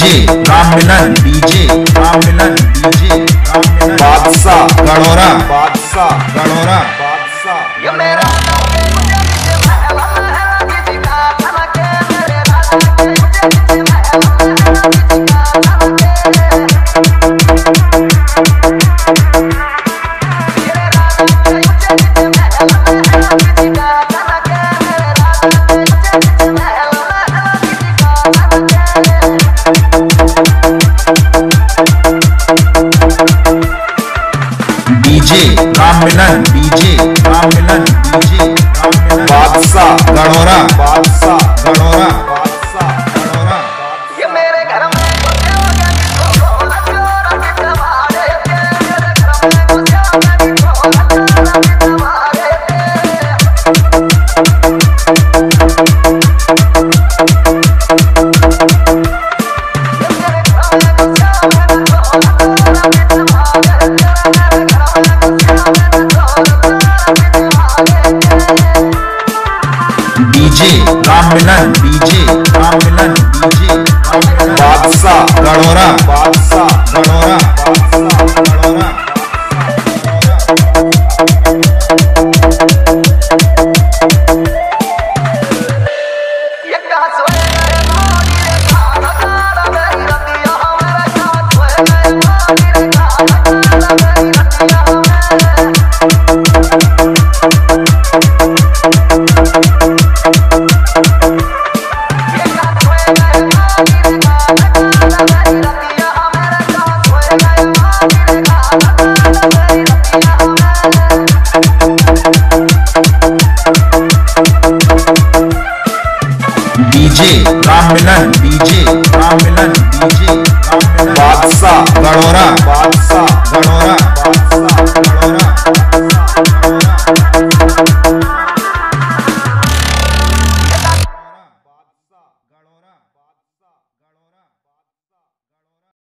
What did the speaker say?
DJ Ram Milan, DJ Ram Milan, DJ Ram Milan, Badshah Ganora, Badshah Ganora, Badshah ये मेरा DJ Ram Milan, DJ Ram Milan, DJ Ram Milan, Badshah Ganora, Badshah Ganora, Badshah गणोरा। ये मेरे घर में DJ Ram Milan, DJ Ram Milan, DJ Ram Milan, Badshah Ganora, Badshah Ganora, Badshah Ganora. DJ Ram Milan, DJ Ram Milan, DJ Ram Milan, Badshah Ganora, Badshah गणोरा,